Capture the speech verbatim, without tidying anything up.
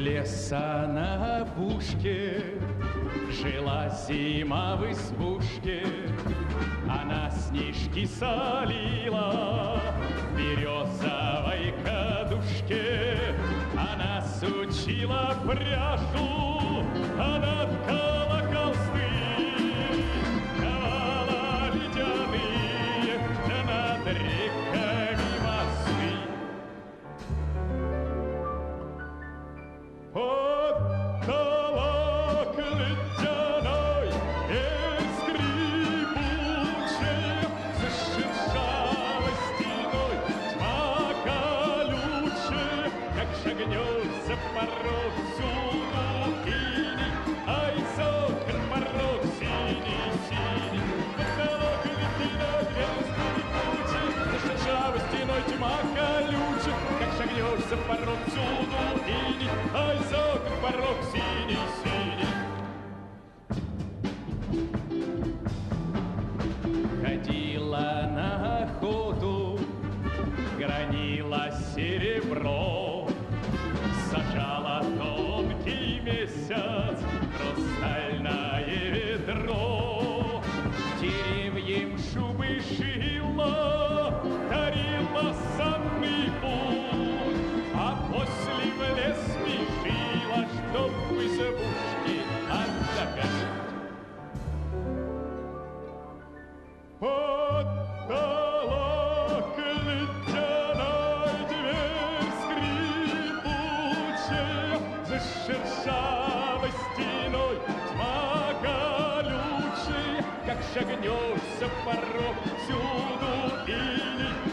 леса на опушке жила зима в избушке. Она снежки солила в березовой кадушке. Она сучила пряжу, она ткала холсты, ковала ледяные, да над реками мосты. Потолок ледяной и скрипучая, зашуршала стеной тьма колючая, как шагнется порог всюду иней, ай, сокон порог синий-синий. Потолок ледяной и скрипучая, зашуршала стеной тьма колючая, как шагнется порог всюду иней, ай, сокон порог синий-синий. Ходила на охоту, гранила серебро, сажала тонкий месяц хрустальное ведро. Деревьям шубы шила, дарила санный путь, а после в лес спешила, чтоб в избушке отдохнуть. Потолок ледяной, дверь скрипучая, за шершавой стеной тьма колючая, как шагнешься порог всюду иней,